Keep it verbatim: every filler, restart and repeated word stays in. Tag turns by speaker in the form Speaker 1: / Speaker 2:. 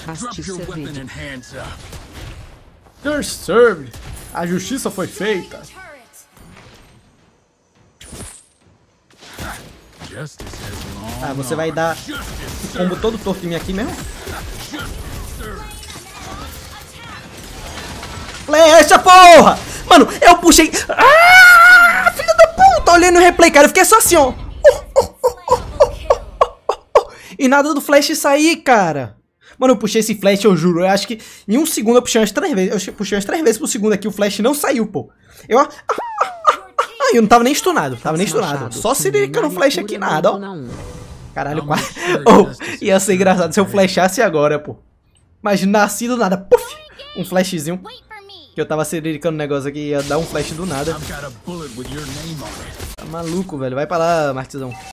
Speaker 1: Erraste servido.
Speaker 2: You're served. A justiça foi feita. Ah, você vai dar o combo todo torto em mim aqui mesmo? Flecha, porra! Mano, eu puxei... Ah, filho da puta! Olhando no replay, cara, eu fiquei só assim, ó. E nada do flash sair, cara. Mano, eu puxei esse flash, eu juro. Eu acho que em um segundo eu puxei umas três vezes. Eu puxei umas três vezes por segundo aqui, o flash não saiu, pô. Eu... Eu não tava nem stunado, tava nem stunado. Só se liga no flash aqui, nada, ó. Caralho, quase. Oh, ia ser engraçado se eu flashasse agora, pô. Mas nasci do nada. Puf! Um flashzinho. Que eu tava sericando o negócio aqui, ia dar um flash do nada. Tá maluco, velho. Vai pra lá, Martizão.